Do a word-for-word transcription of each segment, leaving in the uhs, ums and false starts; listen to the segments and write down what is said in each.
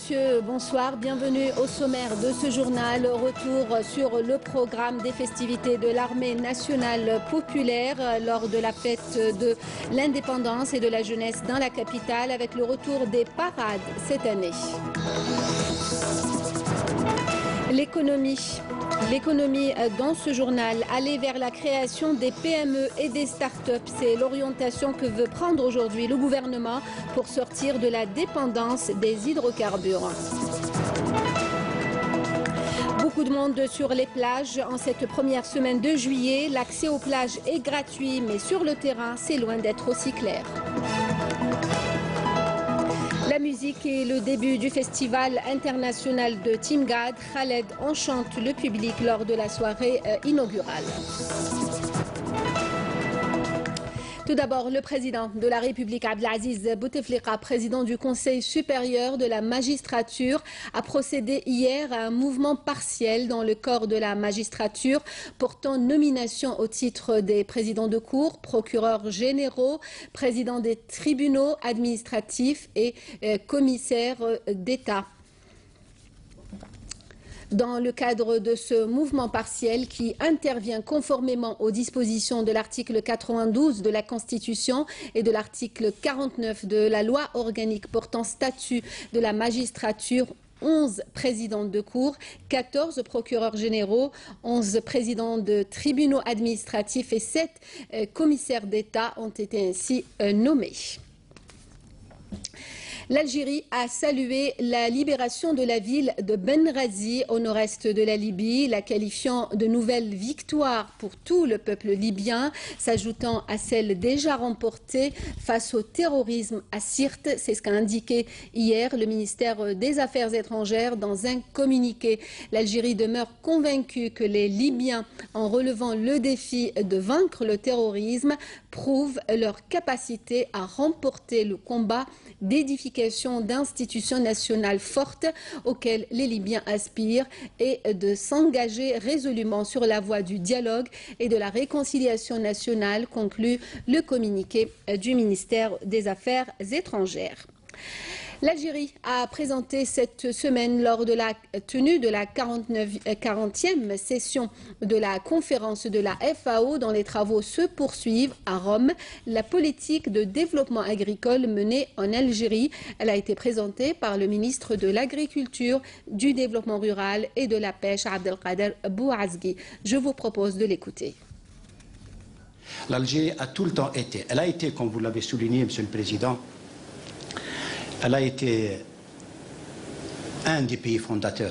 messieurs, bonsoir. Bienvenue au sommaire de ce journal. Retour sur le programme des festivités de l'armée nationale populaire lors de la fête de l'indépendance et de la jeunesse dans la capitale avec le retour des parades cette année. L'économie. L'économie dans ce journal, aller vers la création des P M E et des start-up, c'est l'orientation que veut prendre aujourd'hui le gouvernement pour sortir de la dépendance des hydrocarbures. Beaucoup de monde sur les plages en cette première semaine de juillet. L'accès aux plages est gratuit, mais sur le terrain, c'est loin d'être aussi clair. La musique et le début du festival international de Timgad. Khaled enchante le public lors de la soirée inaugurale. Tout d'abord, le président de la République, Abdelaziz Bouteflika, président du Conseil supérieur de la magistrature, a procédé hier à un mouvement partiel dans le corps de la magistrature portant nomination au titre des présidents de cour, procureurs généraux, présidents des tribunaux administratifs et euh, commissaires d'État. Dans le cadre de ce mouvement partiel qui intervient conformément aux dispositions de l'article quatre-vingt-douze de la Constitution et de l'article quarante-neuf de la loi organique portant statut de la magistrature, onze présidents de cour, quatorze procureurs généraux, onze présidents de tribunaux administratifs et sept euh, commissaires d'État ont été ainsi euh, nommés. L'Algérie a salué la libération de la ville de Benghazi au nord-est de la Libye, la qualifiant de nouvelle victoire pour tout le peuple libyen, s'ajoutant à celle déjà remportée face au terrorisme à Sirte. C'est ce qu'a indiqué hier le ministère des Affaires étrangères dans un communiqué. L'Algérie demeure convaincue que les Libyens, en relevant le défi de vaincre le terrorisme, prouvent leur capacité à remporter le combat d'édification d'institutions nationales fortes auxquelles les Libyens aspirent et de s'engager résolument sur la voie du dialogue et de la réconciliation nationale, conclut le communiqué du ministère des Affaires étrangères. L'Algérie a présenté cette semaine, lors de la tenue de la quarantième session de la conférence de la F A O, dont les travaux se poursuivent à Rome, la politique de développement agricole menée en Algérie. Elle a été présentée par le ministre de l'Agriculture, du Développement rural et de la Pêche, Abdelkader Bouazghi. Je vous propose de l'écouter. L'Algérie a tout le temps été, elle a été, comme vous l'avez souligné, Monsieur le Président, elle a été un des pays fondateurs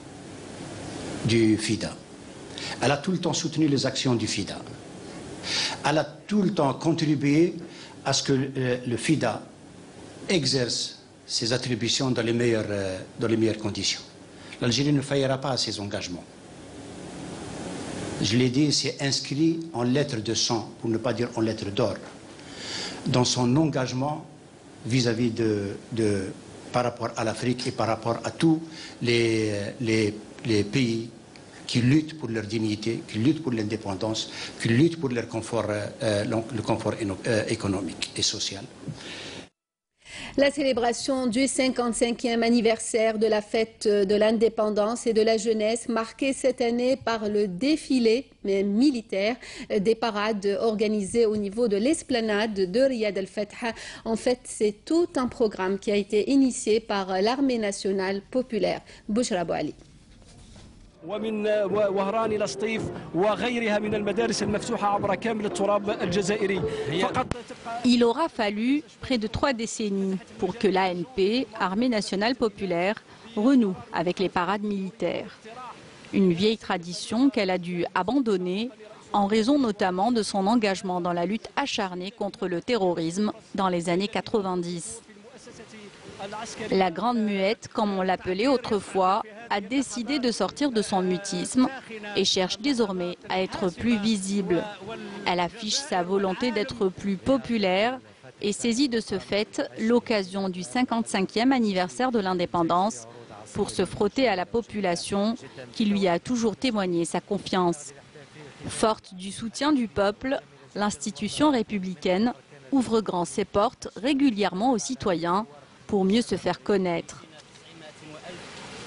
du FIDA. Elle a tout le temps soutenu les actions du FIDA. Elle a tout le temps contribué à ce que le FIDA exerce ses attributions dans les meilleures, dans les meilleures conditions. L'Algérie ne faillira pas à ses engagements. Je l'ai dit, c'est inscrit en lettres de sang, pour ne pas dire en lettres d'or, dans son engagement vis-à-vis de, de, par rapport à l'Afrique et par rapport à tous les, les, les pays qui luttent pour leur dignité, qui luttent pour l'indépendance, qui luttent pour leur confort, euh, le confort euh, économique et social. La célébration du cinquante-cinquième anniversaire de la fête de l'indépendance et de la jeunesse, marquée cette année par le défilé militaire des parades organisées au niveau de l'esplanade de Riyad el-Fetha. En fait, c'est tout un programme qui a été initié par l'armée nationale populaire. Bouchra Bouali. ومن وهران إلى سطيف وغيرها من المدارس المفتوحة عبر كامل التراب الجزائري. Il aura fallu près de trois décennies pour que l'A N P, Armée nationale populaire, renoue avec les parades militaires. Une vieille tradition qu'elle a dû abandonner en raison notamment de son engagement dans la lutte acharnée contre le terrorisme dans les années quatre-vingt-dix. La Grande Muette, comme on l'appelait autrefois, a décidé de sortir de son mutisme et cherche désormais à être plus visible. Elle affiche sa volonté d'être plus populaire et saisit de ce fait l'occasion du cinquante-cinquième anniversaire de l'indépendance pour se frotter à la population qui lui a toujours témoigné sa confiance. Forte du soutien du peuple, l'institution républicaine ouvre grand ses portes régulièrement aux citoyens pour mieux se faire connaître.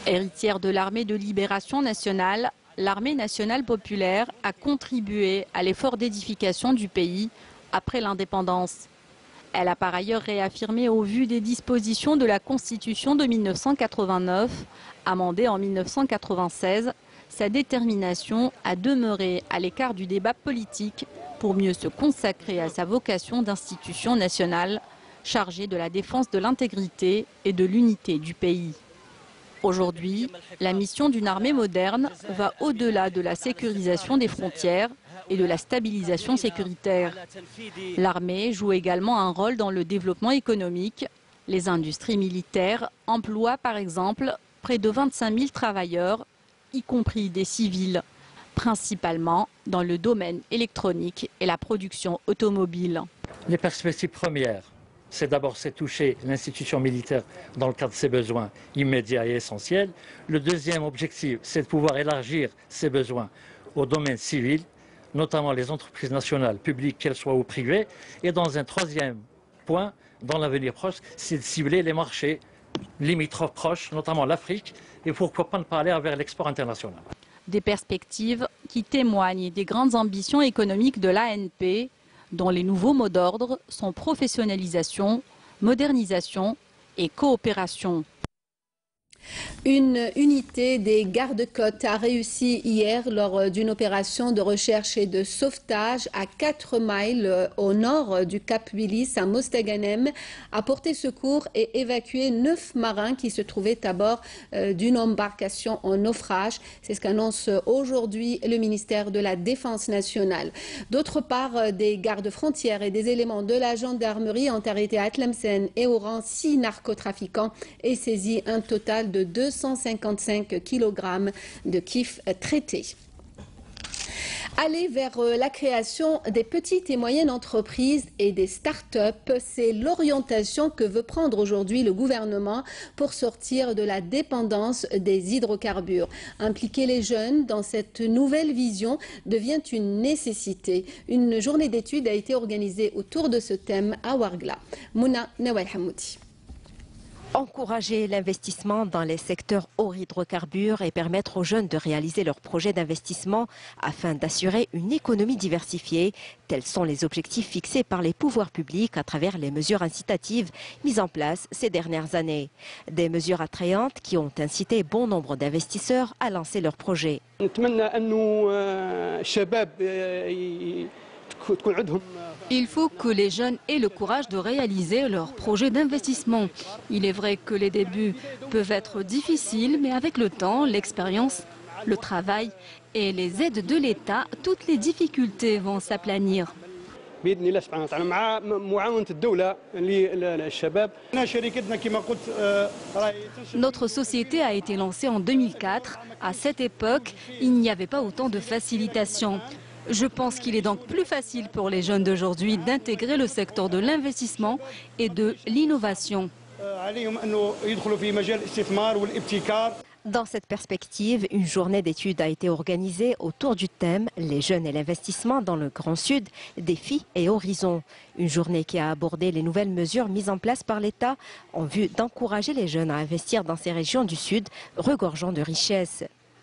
Héritière de l'armée de libération nationale, l'armée nationale populaire a contribué à l'effort d'édification du pays après l'indépendance. Elle a par ailleurs réaffirmé au vu des dispositions de la Constitution de mille neuf cent quatre-vingt-neuf, amendée en mille neuf cent quatre-vingt-seize, sa détermination à demeurer à l'écart du débat politique pour mieux se consacrer à sa vocation d'institution nationale chargée de la défense de l'intégrité et de l'unité du pays. Aujourd'hui, la mission d'une armée moderne va au-delà de la sécurisation des frontières et de la stabilisation sécuritaire. L'armée joue également un rôle dans le développement économique. Les industries militaires emploient par exemple près de vingt-cinq mille travailleurs, y compris des civils, principalement dans le domaine électronique et la production automobile. Les perspectives premières, c'est d'abord c'est toucher l'institution militaire dans le cadre de ses besoins immédiats et essentiels. Le deuxième objectif, c'est de pouvoir élargir ses besoins au domaine civil, notamment les entreprises nationales, publiques, qu'elles soient ou privées. Et dans un troisième point, dans l'avenir proche, c'est de cibler les marchés limitrophes proches, notamment l'Afrique, et pourquoi pas ne pas aller vers l'export international. Des perspectives qui témoignent des grandes ambitions économiques de l'A N P, dont les nouveaux mots d'ordre sont professionnalisation, modernisation et coopération. Une unité des gardes-côtes a réussi hier lors d'une opération de recherche et de sauvetage à quatre miles au nord du Cap Willis à Mostaganem à porter secours et évacuer neuf marins qui se trouvaient à bord d'une embarcation en naufrage. C'est ce qu'annonce aujourd'hui le ministère de la Défense nationale. D'autre part, des gardes-frontières et des éléments de la gendarmerie ont arrêté à Tlemcen et Oran six narcotrafiquants et saisi un total de de deux cent cinquante-cinq kilogrammes de kiff traités. Aller vers la création des petites et moyennes entreprises et des start-up, c'est l'orientation que veut prendre aujourd'hui le gouvernement pour sortir de la dépendance des hydrocarbures. Impliquer les jeunes dans cette nouvelle vision devient une nécessité. Une journée d'études a été organisée autour de ce thème à Ouargla. Mouna Nawal Hamoudi. Encourager l'investissement dans les secteurs hors hydrocarbures et permettre aux jeunes de réaliser leurs projets d'investissement afin d'assurer une économie diversifiée. Tels sont les objectifs fixés par les pouvoirs publics à travers les mesures incitatives mises en place ces dernières années. Des mesures attrayantes qui ont incité bon nombre d'investisseurs à lancer leurs projets. Il faut que les jeunes aient le courage de réaliser leurs projets d'investissement. Il est vrai que les débuts peuvent être difficiles, mais avec le temps, l'expérience, le travail et les aides de l'État, toutes les difficultés vont s'aplanir. Notre société a été lancée en deux mille quatre. À cette époque, il n'y avait pas autant de facilitation. Je pense qu'il est donc plus facile pour les jeunes d'aujourd'hui d'intégrer le secteur de l'investissement et de l'innovation. Dans cette perspective, une journée d'études a été organisée autour du thème « Les jeunes et l'investissement dans le Grand Sud, défis et horizons ». Une journée qui a abordé les nouvelles mesures mises en place par l'État en vue d'encourager les jeunes à investir dans ces régions du Sud regorgeant de richesses.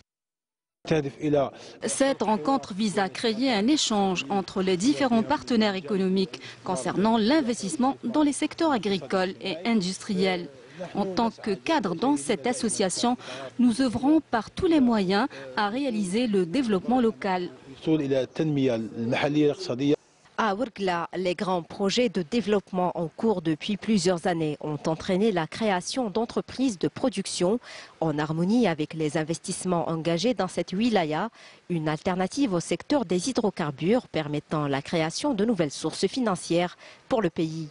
Cette rencontre vise à créer un échange entre les différents partenaires économiques concernant l'investissement dans les secteurs agricoles et industriels. En tant que cadre dans cette association, nous œuvrons par tous les moyens à réaliser le développement local. À Ouargla, les grands projets de développement en cours depuis plusieurs années ont entraîné la création d'entreprises de production en harmonie avec les investissements engagés dans cette wilaya, une alternative au secteur des hydrocarbures permettant la création de nouvelles sources financières pour le pays.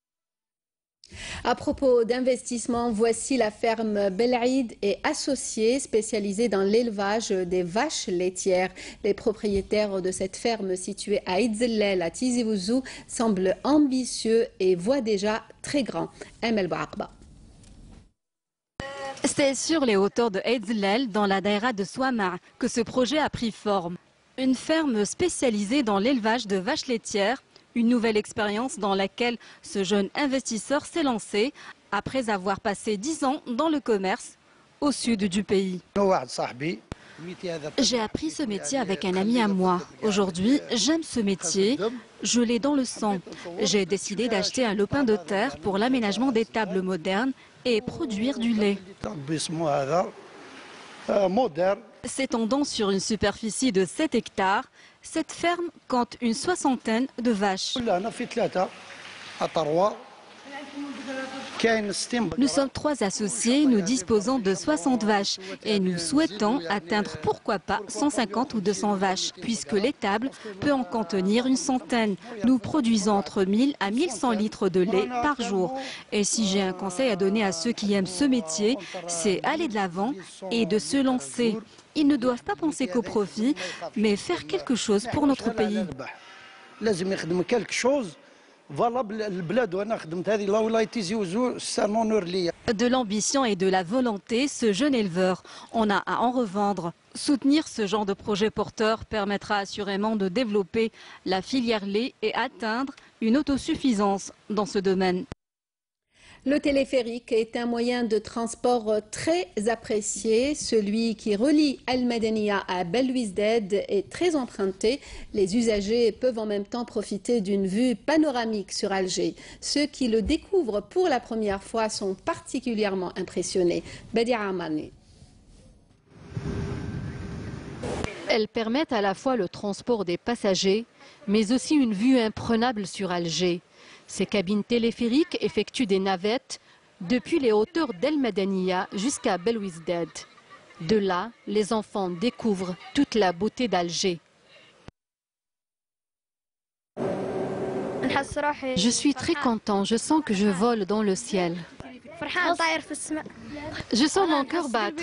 À propos d'investissement, voici la ferme Belaïd et Associés spécialisée dans l'élevage des vaches laitières. Les propriétaires de cette ferme située à Idzellel, à Tizi Ouzou, semblent ambitieux et voient déjà très grand. Emel Bouakba. C'est sur les hauteurs de Idzellel, dans la daïra de Souama, que ce projet a pris forme. Une ferme spécialisée dans l'élevage de vaches laitières. Une nouvelle expérience dans laquelle ce jeune investisseur s'est lancé après avoir passé dix ans dans le commerce. au sud du pays. J'ai appris ce métier avec un ami à moi. Aujourd'hui, j'aime ce métier. Je l'ai dans le sang. J'ai décidé d'acheter un lopin de terre pour l'aménagement des tables modernes et produire du lait. S'étendant sur une superficie de sept hectares, cette ferme compte une soixantaine de vaches. Nous sommes trois associés, nous disposons de soixante vaches et nous souhaitons atteindre pourquoi pas cent cinquante ou deux cents vaches, puisque l'étable peut en contenir une centaine. Nous produisons entre mille à mille cent litres de lait par jour. Et si j'ai un conseil à donner à ceux qui aiment ce métier, c'est aller de l'avant et de se lancer. Ils ne doivent pas penser qu'au profit, mais faire quelque chose pour notre pays. De l'ambition et de la volonté, ce jeune éleveur en a à en revendre. Soutenir ce genre de projet porteur permettra assurément de développer la filière lait et atteindre une autosuffisance dans ce domaine. Le téléphérique est un moyen de transport très apprécié. Celui qui relie Al Madania à Bel Ouizdad est très emprunté. Les usagers peuvent en même temps profiter d'une vue panoramique sur Alger. Ceux qui le découvrent pour la première fois sont particulièrement impressionnés. Badia Amani. Elles permettent à la fois le transport des passagers, mais aussi une vue imprenable sur Alger. Ces cabines téléphériques effectuent des navettes depuis les hauteurs d'El Madania jusqu'à Bel Ouizdad. De là, les enfants découvrent toute la beauté d'Alger. Je suis très content, je sens que je vole dans le ciel. Je sens mon cœur battre.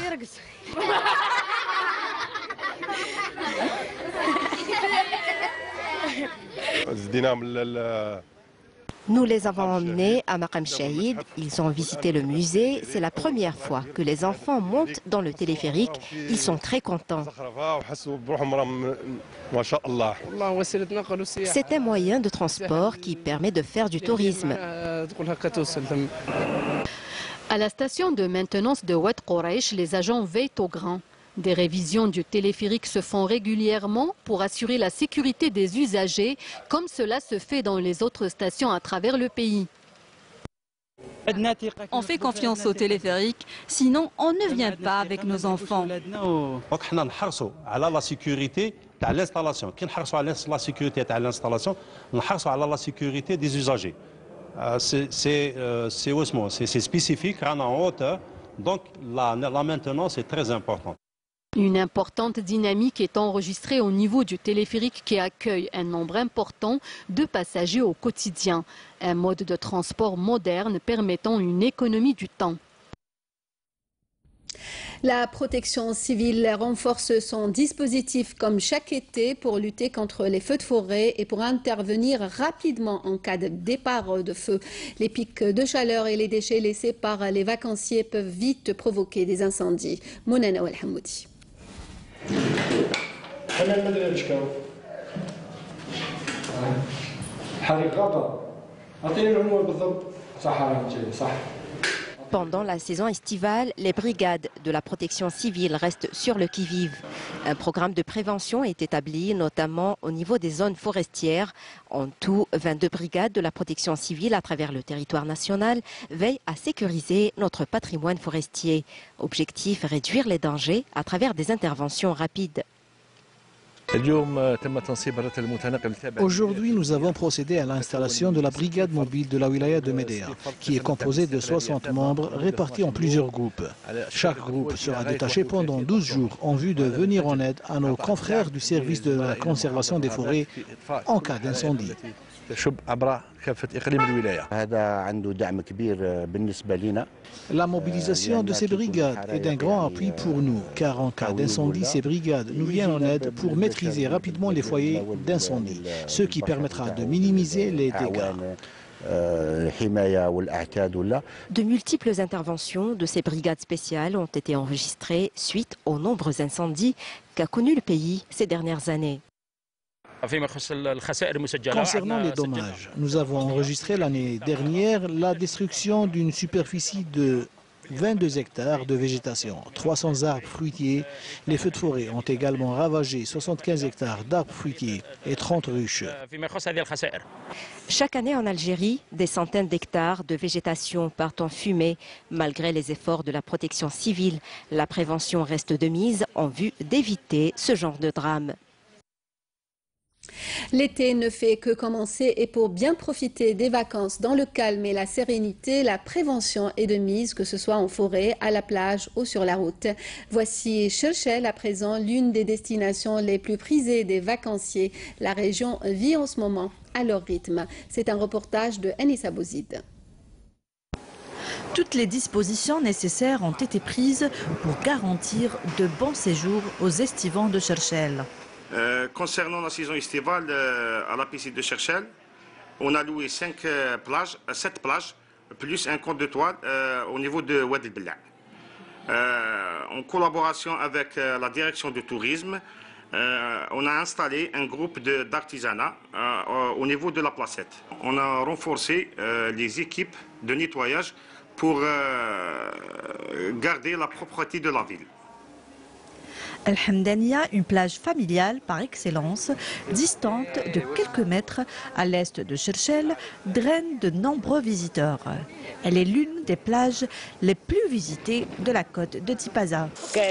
Nous les avons emmenés à Maqam Chahid, ils ont visité le musée. C'est la première fois que les enfants montent dans le téléphérique. Ils sont très contents. C'est un moyen de transport qui permet de faire du tourisme. À la station de maintenance de Oued Quraish, les agents veillent au grain. Des révisions du téléphérique se font régulièrement pour assurer la sécurité des usagers, comme cela se fait dans les autres stations à travers le pays. On fait confiance au téléphérique, sinon on ne vient pas avec nos enfants. C'est spécifique, en hauteur, donc la, la maintenance est très importante. Une importante dynamique est enregistrée au niveau du téléphérique qui accueille un nombre important de passagers au quotidien. Un mode de transport moderne permettant une économie du temps. La protection civile renforce son dispositif comme chaque été pour lutter contre les feux de forêt et pour intervenir rapidement en cas de départ de feu. Les pics de chaleur et les déchets laissés par les vacanciers peuvent vite provoquer des incendies. Mounana El Hamoudi. Pendant la saison estivale, les brigades de la protection civile restent sur le qui-vive. Un programme de prévention est établi, notamment au niveau des zones forestières. En tout, vingt-deux brigades de la protection civile à travers le territoire national veillent à sécuriser notre patrimoine forestier. Objectif, réduire les dangers à travers des interventions rapides. Aujourd'hui, nous avons procédé à l'installation de la brigade mobile de la wilaya de Médéa, qui est composée de soixante membres répartis en plusieurs groupes. Chaque groupe sera détaché pendant douze jours en vue de venir en aide à nos confrères du service de la conservation des forêts en cas d'incendie. La mobilisation de ces brigades est d'un grand appui pour nous, car en cas d'incendie, ces brigades nous viennent en aide pour maîtriser rapidement les foyers d'incendie, ce qui permettra de minimiser les dégâts. De multiples interventions de ces brigades spéciales ont été enregistrées suite aux nombreux incendies qu'a connus le pays ces dernières années. Concernant les dommages, nous avons enregistré l'année dernière la destruction d'une superficie de vingt-deux hectares de végétation, trois cents arbres fruitiers. Les feux de forêt ont également ravagé soixante-quinze hectares d'arbres fruitiers et trente ruches. Chaque année en Algérie, des centaines d'hectares de végétation partent en fumée. Malgré les efforts de la protection civile, la prévention reste de mise en vue d'éviter ce genre de drame. L'été ne fait que commencer et pour bien profiter des vacances dans le calme et la sérénité, la prévention est de mise, que ce soit en forêt, à la plage ou sur la route. Voici Churchill, à présent l'une des destinations les plus prisées des vacanciers. La région vit en ce moment à leur rythme. C'est un reportage de Anissa Bouzid. Toutes les dispositions nécessaires ont été prises pour garantir de bons séjours aux estivants de Churchill. Euh, concernant la saison estivale euh, à la piscine de Churchill, on a loué cinq euh, plages, euh, sept plages, plus un compte de toile euh, au niveau de Oued El Bella. Euh, en collaboration avec euh, la direction du tourisme, euh, on a installé un groupe d'artisanat euh, au niveau de la placette. On a renforcé euh, les équipes de nettoyage pour euh, garder la propreté de la ville. El Hamdania, une plage familiale par excellence, distante de quelques mètres à l'est de Churchill, draine de nombreux visiteurs. Elle est l'une des plages les plus visitées de la côte de Tipaza.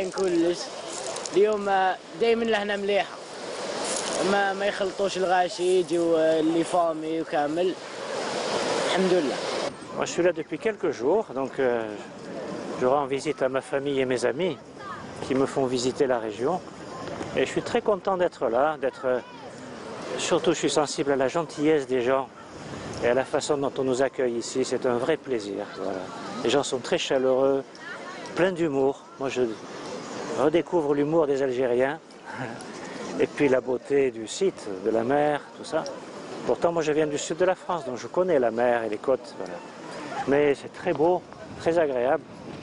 Moi, je suis là depuis quelques jours, donc euh, je rends visite à ma famille et mes amis qui me font visiter la région. Et je suis très content d'être là, d'être... Surtout, je suis sensible à la gentillesse des gens et à la façon dont on nous accueille ici. C'est un vrai plaisir. Voilà. Les gens sont très chaleureux, pleins d'humour. Moi, je redécouvre l'humour des Algériens. Et puis la beauté du site, de la mer, tout ça. Pourtant, moi, je viens du sud de la France, donc je connais la mer et les côtes. Voilà. Mais c'est très beau, très agréable.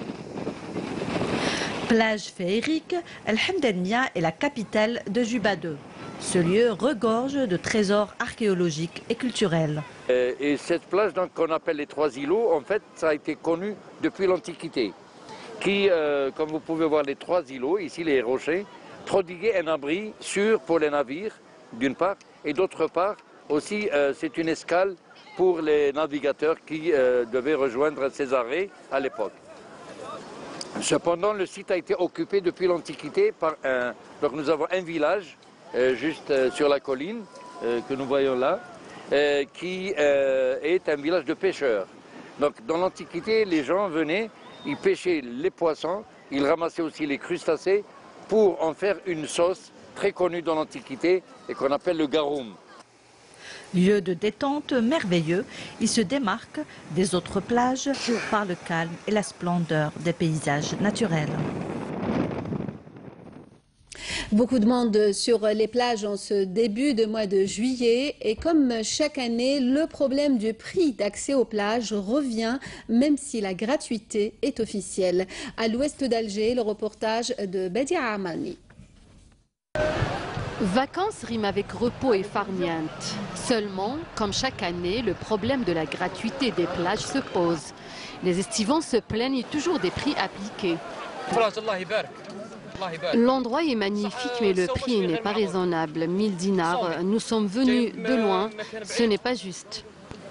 Plage féerique, El Hamdania est la capitale de Juba deux. Ce lieu regorge de trésors archéologiques et culturels. Euh, et cette plage donc, qu'on appelle les Trois îlots, en fait, ça a été connu depuis l'Antiquité. Qui, euh, comme vous pouvez voir, les Trois îlots, ici les rochers, prodiguaient un abri sûr pour les navires, d'une part, et d'autre part, aussi, euh, c'est une escale pour les navigateurs qui euh, devaient rejoindre ces arrêts à l'époque. Cependant, le site a été occupé depuis l'Antiquité par un... Donc nous avons un village, euh, juste euh, sur la colline, euh, que nous voyons là, euh, qui euh, est un village de pêcheurs. Donc dans l'Antiquité, les gens venaient, ils pêchaient les poissons, ils ramassaient aussi les crustacés pour en faire une sauce très connue dans l'Antiquité et qu'on appelle le garoum. Lieu de détente merveilleux, il se démarque des autres plages par le calme et la splendeur des paysages naturels. Beaucoup de monde sur les plages en ce début de mois de juillet et comme chaque année, le problème du prix d'accès aux plages revient même si la gratuité est officielle. À l'ouest d'Alger, le reportage de Bedia Armani. Vacances riment avec repos et farniente. Seulement, comme chaque année, le problème de la gratuité des plages se pose. Les estivants se plaignent toujours des prix appliqués. L'endroit est magnifique, mais le prix n'est pas raisonnable. mille dinars, nous sommes venus de loin, ce n'est pas juste.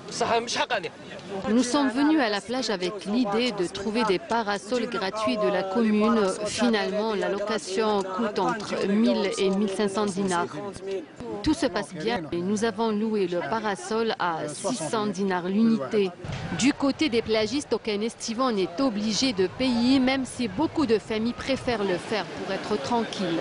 Nous sommes venus à la plage avec l'idée de trouver des parasols gratuits de la commune. Finalement, la location coûte entre mille et mille cinq cents dinars. Tout se passe bien et nous avons loué le parasol à six cents dinars l'unité. Du côté des plagistes, aucun estivant n'est obligé de payer, même si beaucoup de familles préfèrent le faire pour être tranquilles.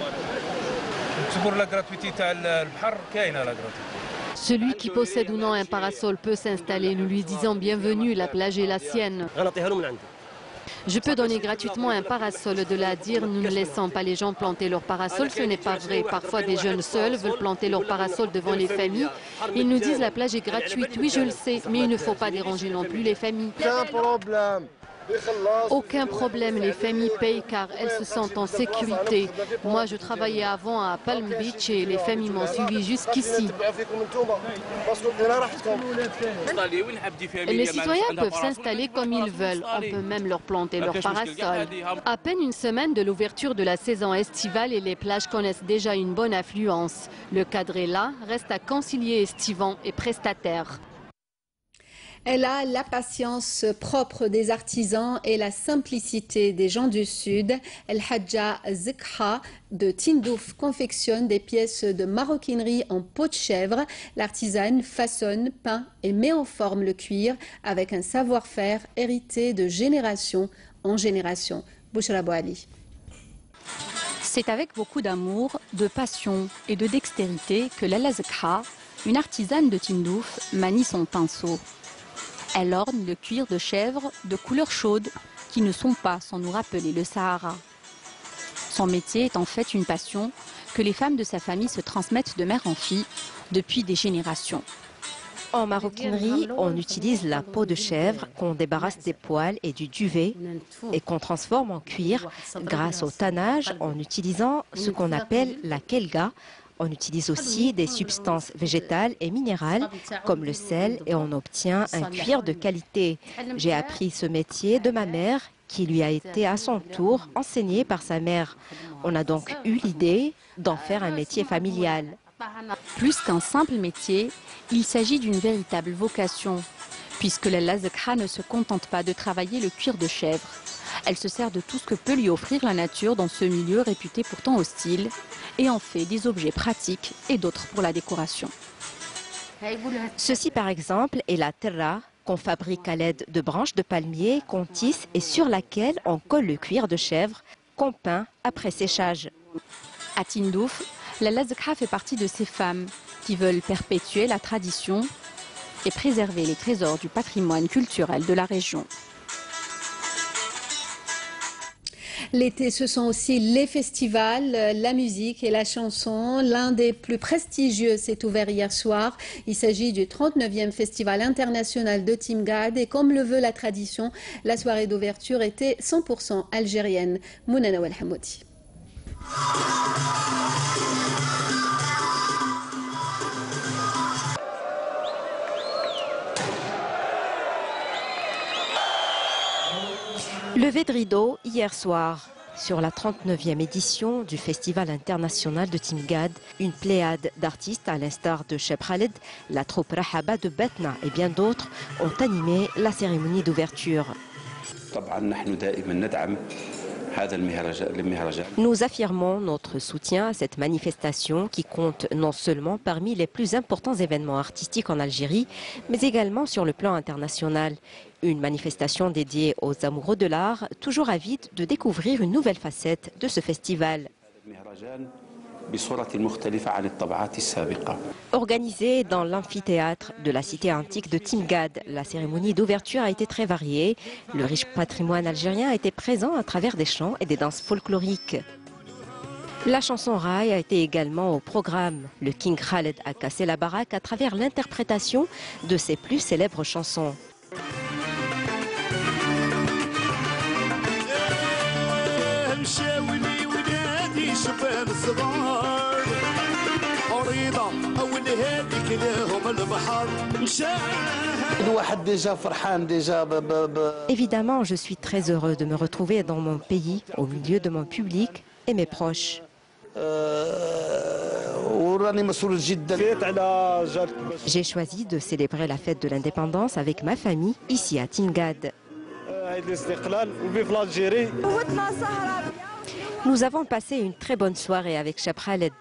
Celui qui possède ou non un parasol peut s'installer. Nous lui disons bienvenue, la plage est la sienne. Je peux donner gratuitement un parasol. De là à dire nous ne laissons pas les gens planter leur parasol, ce n'est pas vrai. Parfois des jeunes seuls veulent planter leur parasol devant les familles. Ils nous disent la plage est gratuite. Oui, je le sais, mais il ne faut pas déranger non plus les familles. C'est un problème. Aucun problème, les familles payent car elles se sentent en sécurité. Moi, je travaillais avant à Palm Beach et les familles m'ont suivi jusqu'ici. Les citoyens peuvent s'installer comme ils veulent. On peut même leur planter leur parasol. À peine une semaine de l'ouverture de la saison estivale et les plages connaissent déjà une bonne affluence. Le cadre est là, reste à concilier estivants et prestataires. Elle a la patience propre des artisans et la simplicité des gens du Sud. El Hadja Zekha de Tindouf confectionne des pièces de maroquinerie en peau de chèvre. L'artisane façonne, peint et met en forme le cuir avec un savoir-faire hérité de génération en génération. Bouchra Bouali. C'est avec beaucoup d'amour, de passion et de dextérité que Lala Zekha, une artisane de Tindouf, manie son pinceau. Elle orne le cuir de chèvre de couleurs chaudes qui ne sont pas sans nous rappeler le Sahara. Son métier est en fait une passion que les femmes de sa famille se transmettent de mère en fille depuis des générations. En maroquinerie, on utilise la peau de chèvre qu'on débarrasse des poils et du duvet et qu'on transforme en cuir grâce au tannage en utilisant ce qu'on appelle la kelga. On utilise aussi des substances végétales et minérales comme le sel et on obtient un cuir de qualité. J'ai appris ce métier de ma mère qui lui a été à son tour enseigné par sa mère. On a donc eu l'idée d'en faire un métier familial. Plus qu'un simple métier, il s'agit d'une véritable vocation, puisque Lala Zekha ne se contente pas de travailler le cuir de chèvre. Elle se sert de tout ce que peut lui offrir la nature dans ce milieu réputé pourtant hostile et en fait des objets pratiques et d'autres pour la décoration. Ceci par exemple est la terra qu'on fabrique à l'aide de branches de palmier qu'on tisse et sur laquelle on colle le cuir de chèvre qu'on peint après séchage. À Tindouf, Lala Zekha fait partie de ces femmes qui veulent perpétuer la tradition et préserver les trésors du patrimoine culturel de la région. L'été, ce sont aussi les festivals, la musique et la chanson. L'un des plus prestigieux s'est ouvert hier soir. Il s'agit du trente-neuvième Festival international de Timgad et comme le veut la tradition, la soirée d'ouverture était cent pour cent algérienne. Mounana Welhamoudi. Levé de rideau hier soir sur la trente-neuvième édition du Festival international de Timgad. Une pléiade d'artistes à l'instar de Cheb Khaled, la troupe Rahaba de Betna et bien d'autres ont animé la cérémonie d'ouverture. Nous affirmons notre soutien à cette manifestation qui compte non seulement parmi les plus importants événements artistiques en Algérie, mais également sur le plan international. Une manifestation dédiée aux amoureux de l'art, toujours avides de découvrir une nouvelle facette de ce festival. Organisée dans l'amphithéâtre de la cité antique de Timgad, la cérémonie d'ouverture a été très variée. Le riche patrimoine algérien était présent à travers des chants et des danses folkloriques. La chanson raï a été également au programme. Le King Khaled a cassé la baraque à travers l'interprétation de ses plus célèbres chansons. Évidemment, je suis très heureux de me retrouver dans mon pays, au milieu de mon public et mes proches. J'ai choisi de célébrer la fête de l'indépendance avec ma famille ici à Timgad. Nous avons passé une très bonne soirée avec Cheb Khaled.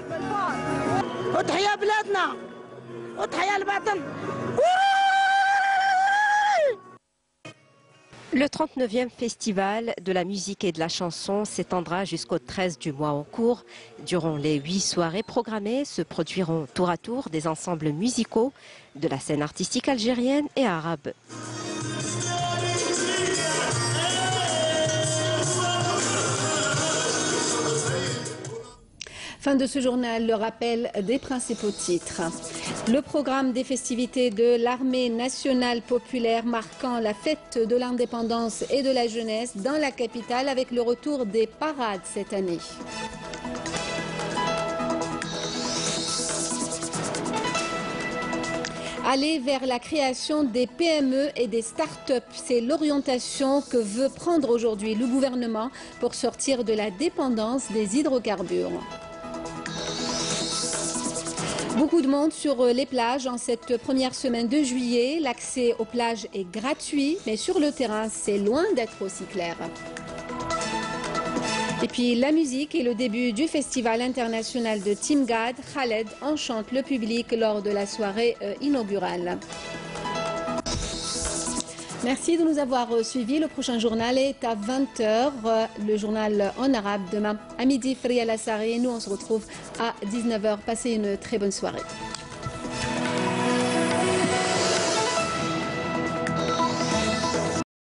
Le trente-neuvième festival de la musique et de la chanson s'étendra jusqu'au treize du mois en cours. Durant les huit soirées programmées se produiront tour à tour des ensembles musicaux de la scène artistique algérienne et arabe. Fin de ce journal, le rappel des principaux titres. Le programme des festivités de l'armée nationale populaire marquant la fête de l'indépendance et de la jeunesse dans la capitale avec le retour des parades cette année. Aller vers la création des P M E et des start-up, c'est l'orientation que veut prendre aujourd'hui le gouvernement pour sortir de la dépendance des hydrocarbures. Beaucoup de monde sur les plages en cette première semaine de juillet. L'accès aux plages est gratuit, mais sur le terrain, c'est loin d'être aussi clair. Et puis la musique et le début du festival international de Timgad, Khaled enchante le public lors de la soirée euh, inaugurale. Merci de nous avoir suivis. Le prochain journal est à vingt heures, le journal en arabe demain à midi. Fria Lassari, nous on se retrouve à dix-neuf heures. Passez une très bonne soirée.